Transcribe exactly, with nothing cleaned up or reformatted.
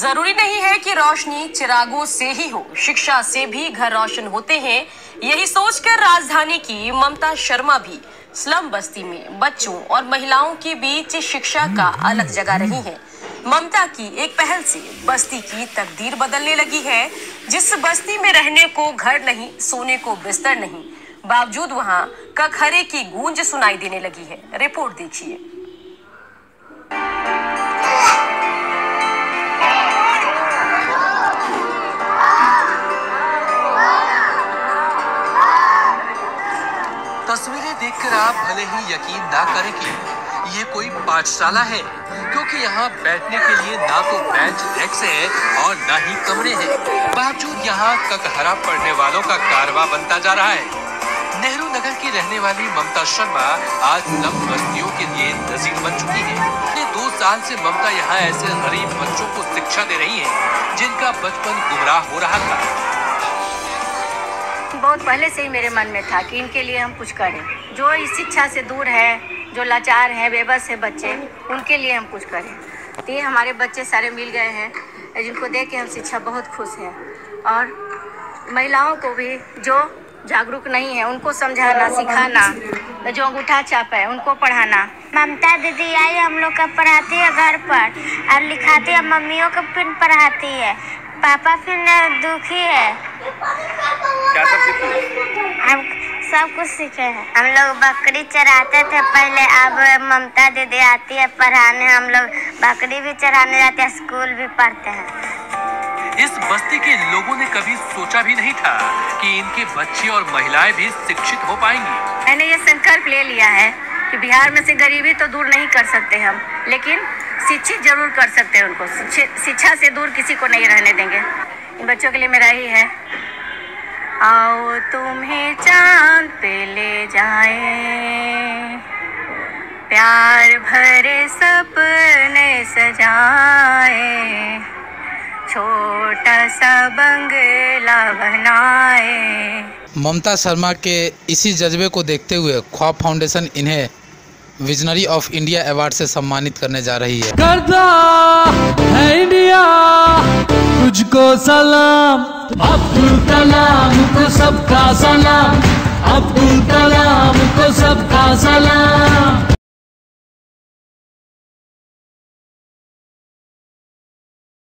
जरूरी नहीं है कि रोशनी चिरागों से ही हो, शिक्षा से भी घर रोशन होते हैं। यही सोचकर राजधानी की ममता शर्मा भी स्लम बस्ती में बच्चों और महिलाओं के बीच शिक्षा का अलग जगा रही हैं। ममता की एक पहल से बस्ती की तकदीर बदलने लगी है। जिस बस्ती में रहने को घर नहीं, सोने को बिस्तर नहीं, बावजूद वहां कखरे की गूंज सुनाई देने लगी है। रिपोर्ट देखिए। तस्वीरें देखकर आप भले ही यकीन ना करें कि ये कोई पाठशाला है, क्योंकि यहाँ बैठने के लिए ना तो बेंच डेस्क है और ना ही कमरे हैं। बावजूद यहाँ ककहरा पढ़ने वालों का कारवां बनता जा रहा है। नेहरू नगर की रहने वाली ममता शर्मा आज स्लम बस्तियों के लिए नजीर बन चुकी है। पिछले दो साल से ममता यहाँ ऐसे गरीब बच्चों को शिक्षा दे रही है जिनका बचपन गुमराह हो रहा था। बहुत पहले से ही मेरे मन में था कि इनके लिए हम कुछ करें। जो इस शिक्षा से दूर है, जो लाचार हैं, बेबस है बच्चे, उनके लिए हम कुछ करें। तो ये हमारे बच्चे सारे मिल गए हैं जिनको देख के हम शिक्षा बहुत खुश हैं। और महिलाओं को भी जो जागरूक नहीं है उनको समझाना, सिखाना, जो अंगूठा छाप है उनको पढ़ाना। ममता दीदी आई हम लोग का पढ़ाती है घर पर और लिखाती है, मम्मियों को फिर पढ़ाती है, पापा फिर दुखी है। क्या सब सीखी? हम सब कुछ सीखे हैं। हम लोग बकरी चराते थे पहले, अब ममता दीदी आती है पढ़ाने। हम लोग बकरी भी चराने जाते हैं, स्कूल भी पढ़ते हैं। इस बस्ती के लोगों ने कभी सोचा भी नहीं था कि इनके बच्चे और महिलाएं भी शिक्षित हो पाएंगी। मैंने ये संकल्प ले लिया है कि बिहार में से गरीबी तो दूर नहीं कर सकते हम, लेकिन शिक्षित जरूर कर सकते हैं। उनको शिक्षा से दूर किसी को नहीं रहने देंगे। इन बच्चों के लिए मेरा ही है, आओ तुम्हें चांद पे ले जाएं, प्यार भरे सपने सजाएं, छोटा सा बंगला बनाए। ममता शर्मा के इसी जज्बे को देखते हुए ख्वाब फाउंडेशन इन्हें विजनरी ऑफ इंडिया अवार्ड से सम्मानित करने जा रही है। करता है इंडिया तुझको सलाम, अब्दुल कलाम को सबका सलाम, अब्दुल कलाम को सबका सलाम।